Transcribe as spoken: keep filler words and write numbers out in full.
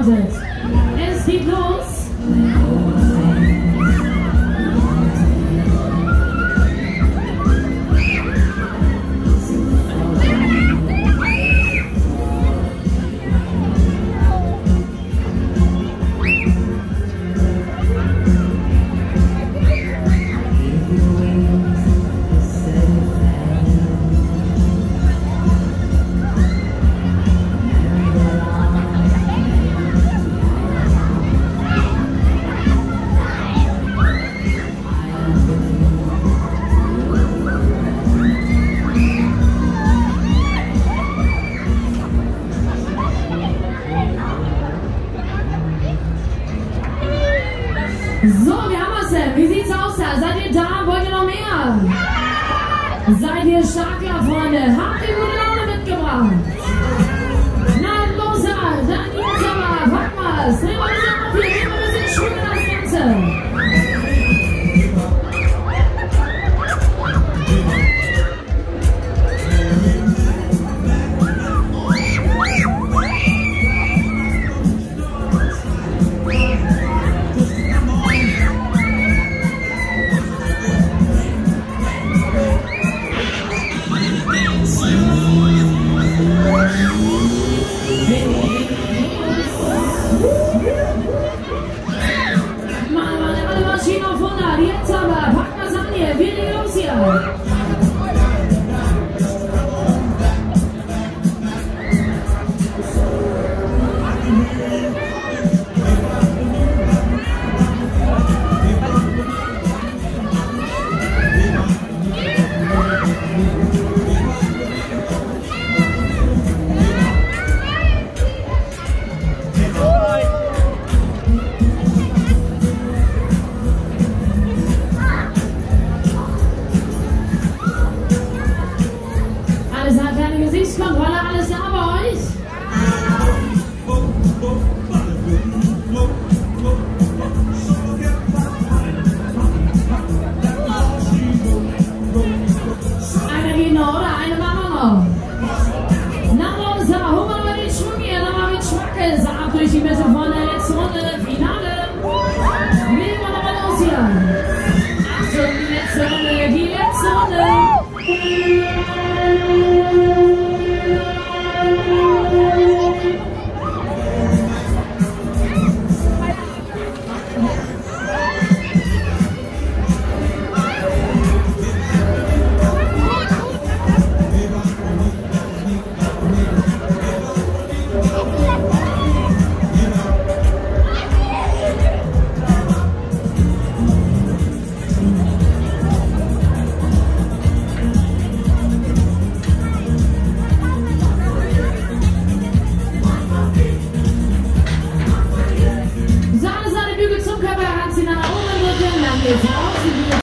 wartet. Es geht los. So, wir haben es denn. Wie sieht's aus da? Seid ihr da? Wollt ihr noch mehr? Seid ihr stark da, Freunde? Habt ihr gute Laune mitgebracht? Na los, dann jetzt aber. Pack mal. Drehen wir ein bisschen auf hier. Drehen wir ein bisschen schwimmen das Ganze. Jetzt aber, packt was an hier, wir legen los hier. Alles hat keine Gesichtskontrolle, alles da bei euch? Einer geht noch, oder? Eine machen wir noch. Na los, da holen wir mal den Schwung hier, nochmal mit Schmackes. Ab durch die Mitte von der letzten Runde, Finale. Legen wir nochmal los hier. Achtung, die letzte Runde, die letzte Runde. Bügel zum Körper heranziehen, nach oben drücken, dann geht's raus.